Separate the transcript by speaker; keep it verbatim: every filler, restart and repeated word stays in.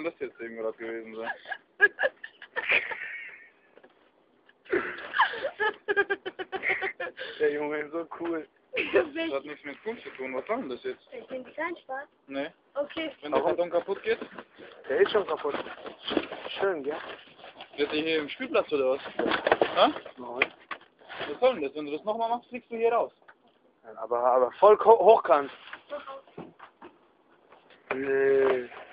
Speaker 1: das jetzt eben gerade gewesen sein?
Speaker 2: Der Junge ist so cool.
Speaker 1: Das hat nichts mit Kunst zu tun. Was soll denn das jetzt?
Speaker 3: Ich nehme keinen Spaß.
Speaker 1: Nee.
Speaker 3: Okay.
Speaker 1: Wenn der Karton kaputt geht?
Speaker 2: Der ist schon kaputt. Schön, gell?
Speaker 1: Wird der hier im Spielplatz oder was? Ha?
Speaker 2: Nein.
Speaker 1: Was soll denn das? Wenn du das nochmal machst, fliegst du hier raus.
Speaker 2: Aber, aber voll hochkant. Nee.